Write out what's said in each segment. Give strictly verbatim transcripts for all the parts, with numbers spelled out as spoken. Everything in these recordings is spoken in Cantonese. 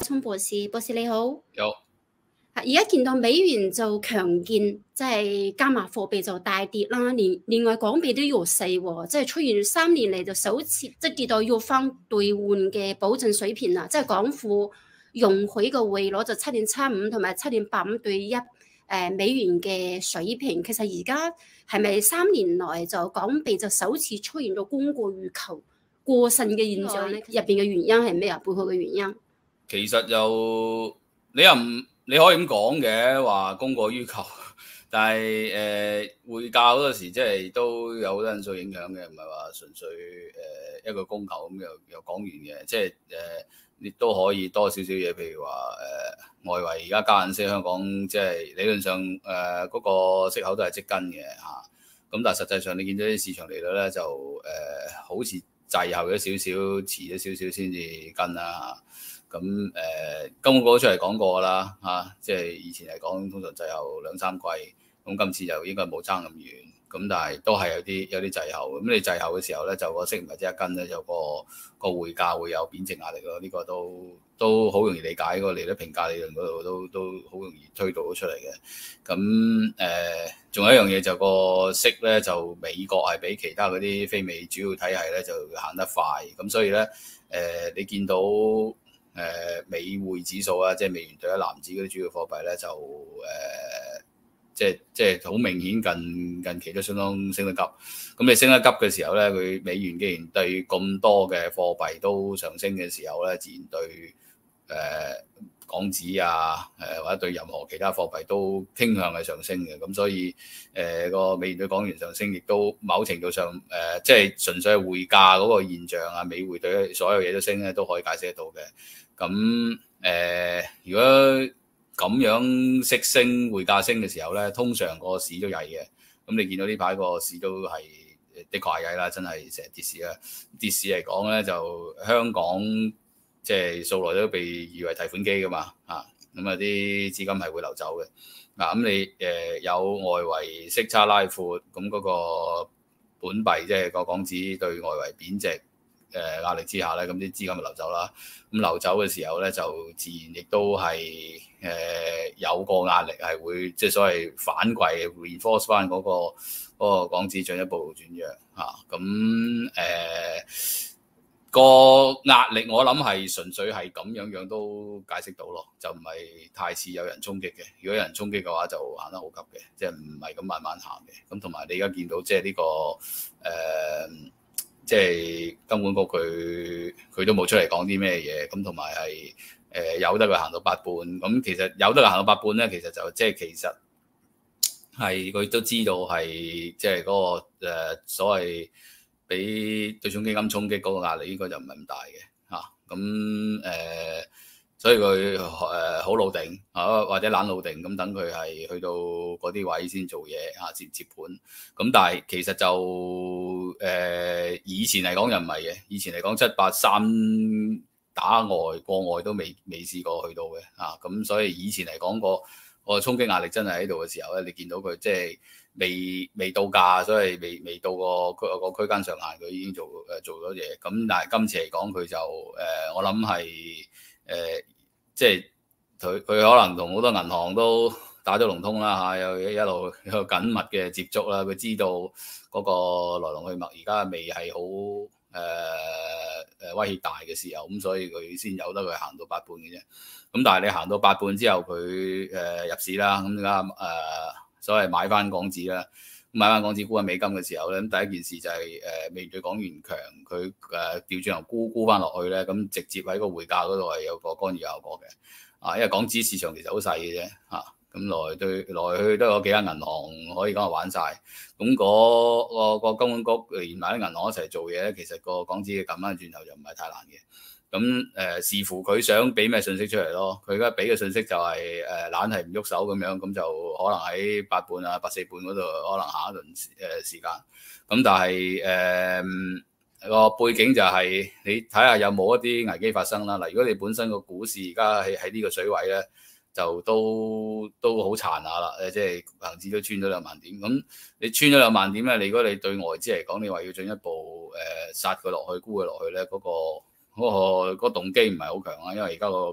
聰博士，博士你好。 有。 而家見到美元就強健，即係加碼貨幣就大跌啦。連另外港幣都弱勢喎，即係出現三年嚟就首次即係跌到要翻兌換嘅保證水平啦。即係港府容許嘅匯率就七點七五同埋七點八五對一誒美元嘅水平。其實而家係咪三年內就港幣就首次出現咗供過於求過剩嘅現象咧？入邊嘅原因係咩啊？背後嘅原因其實又你又唔你可以咁講嘅，話供過於求，但係誒、呃、匯價嗰陣時即係都有好多因素影響嘅，唔係話純粹誒、呃、一個供求咁又又講完嘅，即係誒亦都可以多少少嘢，譬如話誒、呃、外圍而家加緊息，香港即係理論上誒嗰、呃那個息口都係即跟嘅嚇，咁、啊、但係實際上你見到啲市場利率咧就誒、呃、好似滯後咗少少，遲咗少少先至跟啦。咁誒，金管局出嚟講過啦，嚇、啊，即係以前嚟講通常滯後兩三季，咁今次就應該冇爭咁遠，咁但係都係有啲有啲滯後。咁你滯後嘅時候咧，就個息唔係即刻跟咧，就個個匯價會有貶值壓力咯。呢、這個都都好容易理解，個利率評價理論嗰度都都好容易推導到出嚟嘅。咁誒，仲、呃、有一樣嘢就個息咧，就美國係比其他嗰啲非美主要體系咧就行得快，咁所以咧誒、呃，你見到。誒、呃、美匯指數啊，即係美元對一籃子嗰啲主要貨幣咧，就誒、呃、即係即係好明顯近近期都相當升得急。咁你升得急嘅時候咧，佢美元既然對咁多嘅貨幣都上升嘅時候咧，自然對誒、呃、港紙啊，誒、呃、或者對任何其他貨幣都傾向係上升嘅。咁所以誒個、呃、美元對港元上升，亦都某程度上誒、呃、即係純粹係匯價嗰個現象啊，美匯對所有嘢都升咧，都可以解釋得到嘅。咁誒、呃，如果咁樣息升、匯價升嘅時候咧，通常個市都曳嘅。咁你見到呢排個市都係的確係曳啦，真係成日跌市啦。跌市嚟講咧，就香港即係素來都被譽為提款機噶嘛，啊咁啊啲資金係會流走嘅。嗱、啊、咁你誒、呃、有外圍息差拉闊，咁嗰個本幣即係個港紙對外圍貶值。誒、呃、壓力之下咧，咁啲資金就流走啦。咁流走嘅時候咧，就自然亦都係誒、呃、有個壓力係會即係所謂反饋 reinforce 翻嗰個嗰個港紙進一步轉弱嚇。咁誒個壓力我諗係純粹係咁樣樣都解釋到咯，就唔係太似有人衝擊嘅。如果有人衝擊嘅話，就行得好急嘅，即係唔係咁慢慢行嘅。咁同埋你而家見到即係呢個誒。呃即係金管局佢佢都冇出嚟講啲咩嘢，咁同埋係誒由得佢行到八半，咁其實由得佢行到八半咧，其實就即係其實係佢都知道係即係嗰個、呃、所謂俾對沖基金衝擊嗰個壓力應該就唔係咁大嘅嚇，咁、啊、誒。呃所以佢誒好老定啊，或者懶老定咁，等佢係去到嗰啲位先做嘢嚇，接接盤。咁但係其實就誒、呃、以前嚟講又唔係嘅，以前嚟講七八三打外過外都未未試過去到嘅啊。咁所以以前嚟講個個衝擊壓力真係喺度嘅時候咧，你見到佢即係未未到價，所以未未到個個個區間上限，佢已經做誒做咗嘢。咁但係今次嚟講，佢就誒、呃、我諗係。誒、呃，即係佢佢可能同好多銀行都打咗龍通啦嚇，有一路有緊密嘅接觸啦。佢知道嗰個來龍去脈，而家未係好誒誒威脅大嘅時候，咁所以佢先有得佢行到八半嘅啫。咁但係你行到八半之後，佢誒、呃、入市啦，咁而家誒所謂買翻港紙啦。買翻港紙沽喺美金嘅時候咧，咁第一件事就係、是、誒、呃、美元對港元強，佢誒調轉頭沽沽翻落去咧，咁直接喺個匯價嗰度係有個干預效果嘅。啊，因為港紙市場其實好細嘅啫，嚇咁來對來去都有幾間銀行可以講係玩晒。咁嗰個個金管局連埋啲銀行一齊做嘢咧，其實個港紙嘅撳翻轉頭就唔係太難嘅。咁誒、呃、視乎佢想俾咩信息出嚟咯，佢而家俾嘅信息就係誒懶係唔喐手咁樣，咁就可能喺八半啊八四半嗰度可能下一輪誒時間。咁但係誒個背景就係、是、你睇下有冇一啲危機發生啦。嗱，如果你本身個股市而家喺喺呢個水位咧，就都都好殘下啦。誒即係恆指都穿咗兩萬點，咁你穿咗兩萬點咧，你如果你對外資嚟講，你話要進一步誒、呃、殺佢落去沽佢落去咧，嗰、那個嗰、那個嗰、那個動機唔係好強啊，因為而家個個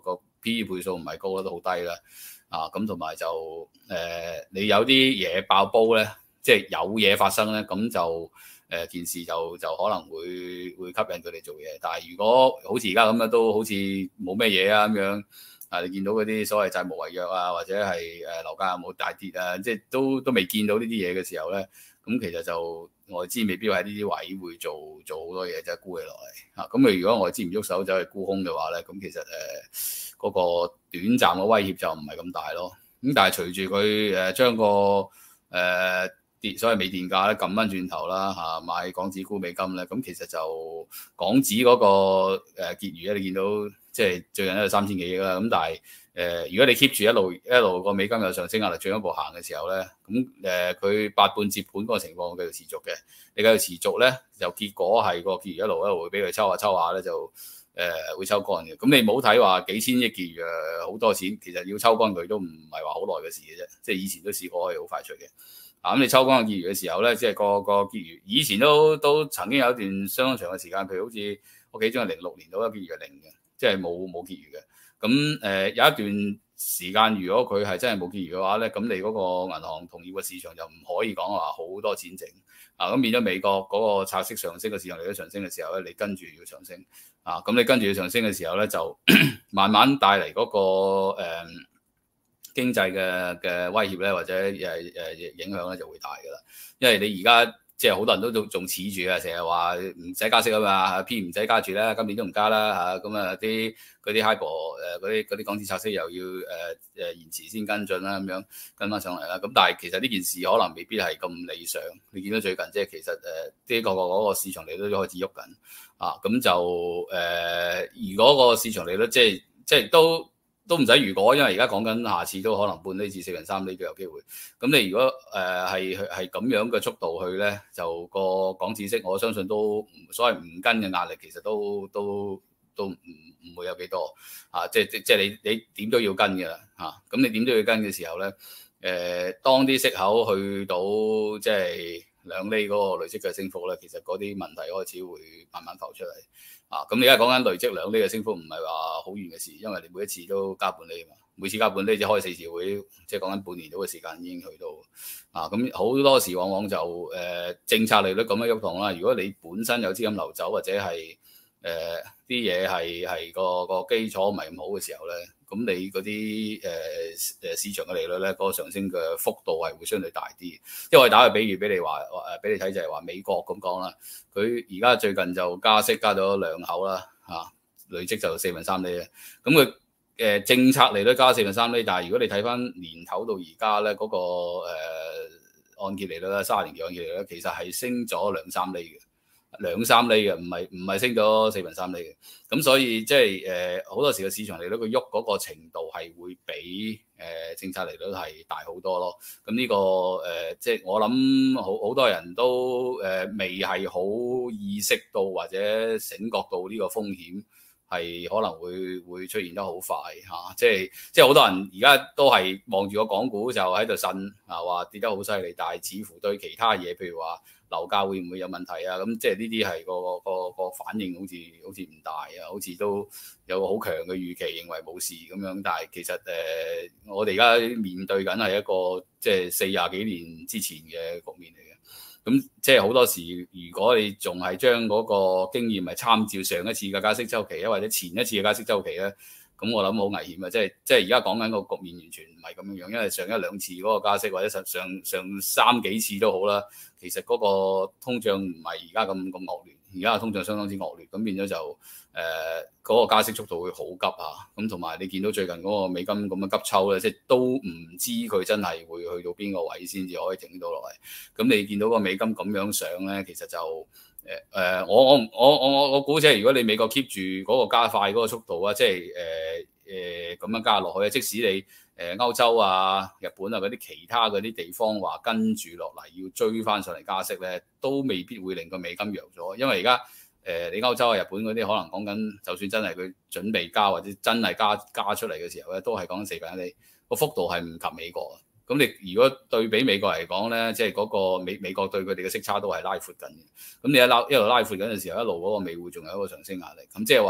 P E 倍數唔係高啦，都好低啦。啊，咁同埋就誒、呃，你有啲嘢爆煲咧，即係有嘢發生咧，咁就誒、呃、件事就就可能會會吸引佢哋做嘢。但係如果好似而家咁樣，都好似冇咩嘢啊咁樣。啊，你見到嗰啲所謂債務違約啊，或者係誒樓價有冇大跌啊，即係都都未見到呢啲嘢嘅時候咧，咁其實就外資未必喺呢啲位會做做好多嘢，即係沽佢落嚟嚇。咁你如果外資唔喐手走去沽空嘅話咧，咁其實誒嗰、呃那個短暫嘅威脅就唔係咁大咯。咁但係隨住佢誒將個誒跌、呃、所謂美電價咧撳翻轉頭啦嚇，買港紙沽美金咧，咁其實就港紙嗰個誒結餘咧，你見到。即係最近都有三千幾億啦，咁但係誒、呃，如果你 keep 住一路一路個美金有上升壓力進一步行嘅時候咧，咁誒佢八半接盤嗰個情況繼續持續嘅，你繼續持續咧，就結果係個結餘一路一路會俾佢抽下抽下咧，就誒、呃、會抽乾嘅。咁你唔好睇話幾千億結餘誒好多錢，其實要抽乾佢都唔係話好耐嘅事嘅啫，即係以前都試過可以好快脆嘅。啊咁你抽乾個結餘嘅時候咧，即係個個結餘以前都都曾經有一段相當長嘅時間，譬如好似我記中係零六年到一結餘係零嘅。即係冇冇結餘嘅，咁誒、呃、有一段時間，如果佢係真係冇結餘嘅話咧，咁你嗰個銀行同業嘅市場就唔可以講話好多錢剩啊，咁變咗美國嗰個拆息上升嘅市場嚟到上升嘅時候咧，你跟住要上升啊，咁你跟住要上升嘅時候咧，就慢慢帶嚟嗰、那個誒、呃、經濟嘅嘅威脅咧，或者誒誒影響咧就會大噶啦，因為你而家。即係好多人都仲仲恃住啊，成日話唔使加息啊嘛 ，P 唔使加住啦，今年都唔加啦嚇，咁啊啲嗰啲 HIBOR 誒嗰啲嗰啲港紙拆息又要誒誒、呃、延遲先跟進啦，咁樣跟翻上嚟啦。咁但係其實呢件事可能未必係咁理想。你見到最近即係其實誒啲個個嗰個市場利率都開始喐緊啊，咁就誒、呃、如果個市場利率即係即係都。都唔使如果，因為而家講緊下次都可能半厘至四分三厘都有機會。咁你如果誒係係咁樣嘅速度去咧，就個港紙息我相信都所謂唔跟嘅壓力其實都都都唔唔會有幾多啊！即即即係你你點都要跟嘅啦嚇。咁、啊、你點都要跟嘅時候咧，誒、呃、當啲息口去到即係兩厘嗰個累積嘅升幅咧，其實嗰啲問題開始會慢慢浮出嚟。啊，咁你而家講緊累積兩厘嘅升幅唔係話好遠嘅事，因為你每一次都加半厘啊嘛，每次加半厘就開四次會，即係講緊半年到嘅時間已經去到啊，咁好多時往往就誒、呃、政策利率咁樣喐動啦。如果你本身有資金流走或者係誒啲嘢係係個個基礎唔係咁好嘅時候咧，咁你嗰啲誒誒市場嘅利率咧，嗰、嗰個上升嘅幅度係會相對大啲。因為打個比喻俾你話誒，俾你睇就係話美國咁講啦，佢而家最近就加息加咗兩口啦嚇、啊，累積就四分三厘咧。咁佢誒政策利率加四分三厘，但係如果你睇翻年頭到而家咧，嗰、嗰個誒、呃、按揭利率咧，三十年嘅按揭利率其實係升咗兩三厘嘅。兩三厘嘅，唔係唔係升咗四分三厘嘅，咁所以即係誒好多時嘅市場利率佢喐嗰個程度係會比誒、呃、政策利率係大好多咯。咁呢、這個誒、呃、即係我諗好好多人都誒、呃、未係好意識到或者醒覺到呢個風險係可能會會出現得好快嚇、啊，即係即係好多人而家都係望住個港股就喺度呻啊，話跌得好犀利，但係似乎對其他嘢譬如話樓價會唔會有問題啊？咁即係呢啲係個個個反應好似好似唔大啊，好似都有個好強嘅預期，認為冇事咁樣。但係其實誒、呃，我哋而家面對緊係一個即係四廿幾年之前嘅局面嚟嘅。咁即係好多時，如果你仲係將嗰個經驗係參照上一次嘅加息週期啊，或者前一次嘅加息週期咧。咁我諗好危險啊！即係即係而家講緊個局面完全唔係咁樣樣，因為上一兩次嗰個加息或者上上上三幾次都好啦，其實嗰個通脹唔係而家咁咁惡劣，而家嘅通脹相當之惡劣，咁變咗就誒嗰、呃嗰個加息速度會好急啊！咁同埋你見到最近嗰個美金咁樣急抽咧，即係都唔知佢真係會去到邊個位先至可以停到落嚟。咁你見到個美金咁樣上咧，其實就誒誒、呃，我我我我我我估即係如果你美國 keep 住嗰個加快嗰個速度啊，即係誒誒咁樣加落去啊，即使你誒、呃、歐洲啊、日本啊嗰啲其他嗰啲地方話跟住落嚟要追翻上嚟加息咧，都未必會令個美金弱咗，因為而家誒你歐洲啊、日本嗰啲可能講緊，就算真係佢準備加或者真係加加出嚟嘅時候咧，都係講緊四分一厘，個幅度係唔及美國啊。咁你如果對比美國嚟講咧，即係嗰個美美國對佢哋嘅息差都係拉闊緊嘅。咁你一拉一路拉闊緊嘅時候，一路嗰個美匯仲有一個上升壓力。咁即係話，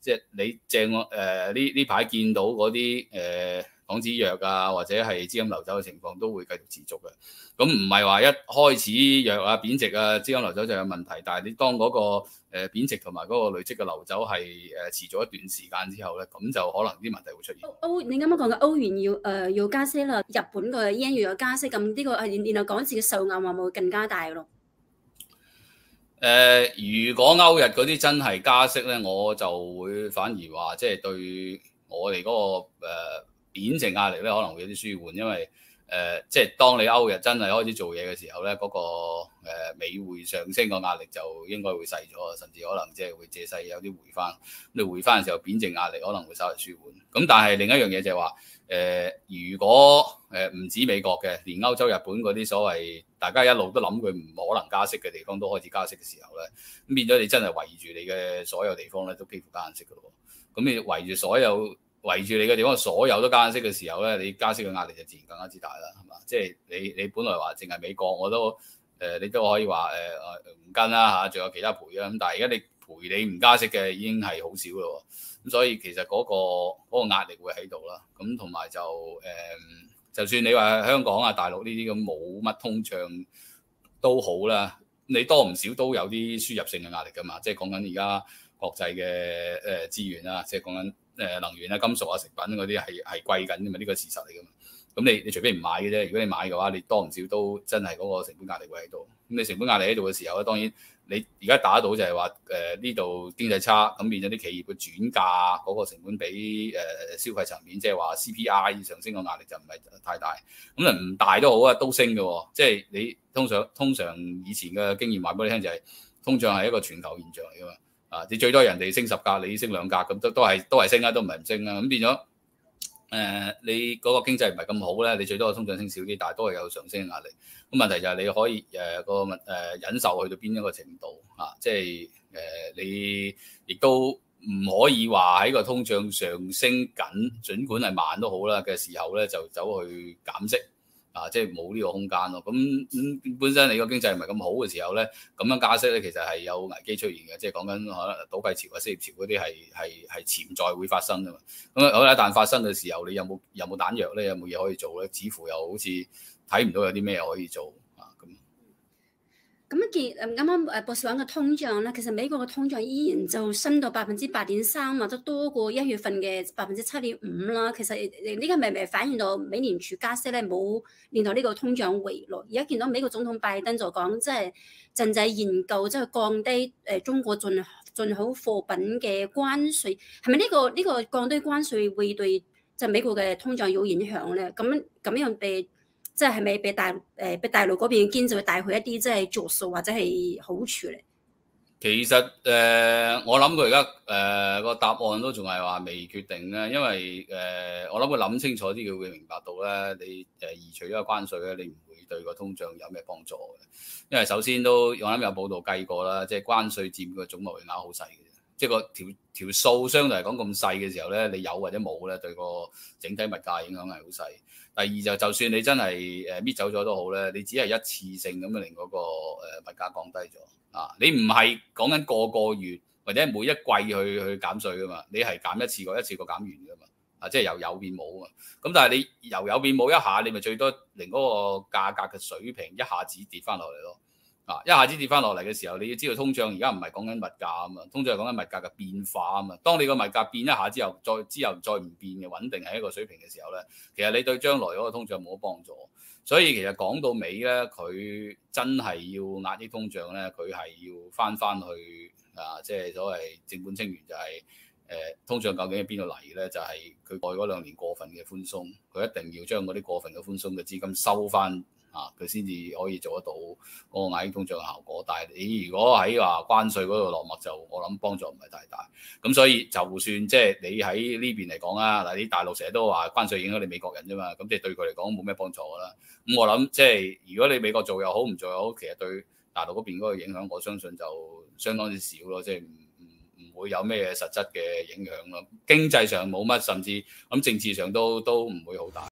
即係你正誒呢呢排見到嗰啲誒港紙弱啊，或者係資金流走嘅情況都會繼續持續嘅。咁唔係話一開始弱啊貶值啊資金流走就有問題，但係你當嗰、那個誒、呃、貶值同埋嗰個累積嘅流走係誒持續一段時間之後咧，咁就可能啲問題會出現。 歐你啱啱講嘅歐元要誒、呃、要加息啦，日本嘅 yen 又有加息，咁呢、這個係然後港紙嘅受壓會唔會更加大咯？ 誒、呃，如果歐日嗰啲真係加息咧，我就會反而話，即係對我哋嗰、那個誒、呃、貶值壓力咧，可能會有啲舒緩，因為誒、呃，即係當你歐日真係開始做嘢嘅時候咧，嗰、那個誒、呃、美匯上升個壓力就應該會細咗，甚至可能即係會借勢有啲回翻。咁你回翻嘅時候，貶值壓力可能會稍微舒緩。咁但係另一樣嘢就係話，誒、呃，如果誒唔、呃、止美國嘅，連歐洲、日本嗰啲所謂大家一路都諗佢唔可能加息嘅地方都開始加息嘅時候咧，咁變咗你真係圍住你嘅所有地方咧都幾乎加息嘅咯。咁你圍住所有圍住你嘅地方所有都加息嘅時候咧，你加息嘅壓力就自然更加之大啦，係嘛？即係你你本來話淨係美國我都誒、呃，你都可以話誒誒唔跟啦嚇，仲有其他賠啊。咁但係而家你賠你唔加息嘅已經係好少咯。咁所以其實嗰、那個嗰、那個壓力會喺度啦。咁同埋就誒、呃，就算你話香港啊、大陸呢啲咁冇乜通脹都好啦，你多唔少都有啲輸入性嘅壓力㗎嘛。即係講緊而家國際嘅誒資源啊，即係講緊誒能源啊、金屬啊、食品嗰啲係係貴緊㗎嘛。呢個事實嚟㗎嘛。咁你你除非唔買嘅啫，如果你買嘅話，你多唔少都真係嗰個成本壓力會喺度。咁你成本壓力喺度嘅時候咧，當然你而家打到就係話誒呢度經濟差，咁變咗啲企業嘅轉嫁嗰個成本俾誒、呃、消費層面，即係話 C P I 上升嘅壓力就唔係太大。咁啊唔大都好啊，都升嘅喎。即係你通常通常以前嘅經驗話俾你聽就係、是、通脹係一個全球現象嚟㗎嘛。啊，你最多人哋升十格，你升兩格，咁都都係都係升啊，都唔係唔升啊。咁變咗。誒、呃，你嗰個經濟唔係咁好咧，你最多個通脹升少啲，但係都係有上升嘅壓力。咁問題就係你可以誒、呃、個問誒忍受去到邊一個程度啊？即係誒、呃、你亦都唔可以話喺個通脹上升緊，儘管係慢都好啦嘅時候咧，就走去減息啊！即係冇呢個空間咯。咁咁、嗯、本身你個經濟唔係咁好嘅時候咧，咁樣加息咧，其實係有危機出現嘅。即係講緊可能倒閉潮啊、失業潮嗰啲係係係潛在會發生㗎嘛。咁啊，好啦，一旦發生嘅時候，你有冇有冇彈藥咧？有冇嘢可以做咧？似乎又好似睇唔到有啲咩可以做啊！咁咁見誒啱啱誒博士講嘅通脹咧，其實美國嘅通脹依然就升到百分之八點三，或者多過一月份嘅百分之七點五啦。其實呢個咪咪反映到美聯儲加息咧冇令到呢個通脹回落。而家見到美國總統拜登就講，即係正在研究即係降低誒中國進進口貨品嘅關稅，係咪呢個呢、呢個降低關稅會對即係美國嘅通脹有影響咧？咁咁樣被即係係咪俾大誒俾、呃、大陸嗰邊嘅經濟會帶去一啲即係着數或者係好處咧？ 其實誒、呃，我諗佢而家誒個答案都仲係話未決定咧，因為誒、呃、我諗佢諗清楚啲，佢會明白到咧，你誒移除咗個關稅咧，你唔會對個通脹有咩幫助嘅。因為首先都我諗有報道計過啦，即係關稅佔個總貿易額好細嘅，即係個條條數相對嚟講咁細嘅時候咧，你有或者冇咧，對個整體物價影響係好細。第二就就算你真係誒搣走咗都好咧，你只係一次性咁樣令嗰個誒物價降低咗啊！你唔係講緊個個月或者每一季去去減稅噶嘛，你係減一次過一次過減完噶嘛啊！即係由有變冇啊嘛。咁但係你由有變冇一下，你咪最多令嗰個價格嘅水平一下子跌翻落嚟咯。啊！一下子跌翻落嚟嘅時候，你要知道通脹而家唔係講緊物價啊嘛，通脹係講緊物價嘅變化啊嘛。當你個物價變一下之後，再之後再唔變嘅穩定喺一個水平嘅時候咧，其實你對將來嗰個通脹冇乜幫助。所以其實講到尾咧，佢真係要壓抑通脹咧，佢係要翻翻去啊，即係所謂正本清源，就係、是、誒、呃、通脹究竟喺邊度嚟咧？就係佢過去嗰兩年過分嘅寬鬆，佢一定要將嗰啲過分嘅寬鬆嘅資金收翻。啊！佢先至可以做得到嗰個壓抑通脹嘅效果，但係你如果喺話關稅嗰度落墨，就我諗幫助唔係太大。咁所以就算即係你喺呢邊嚟講啊，嗱，你大陸成日都話關稅影響你美國人啫嘛，咁即係對佢嚟講冇咩幫助㗎啦。咁我諗即係如果你美國做又好，唔做又好，其實對大陸嗰邊嗰個影響，我相信就相當之少咯，即係唔唔唔會有咩實質嘅影響咯。經濟上冇乜，甚至咁政治上都都唔會好大。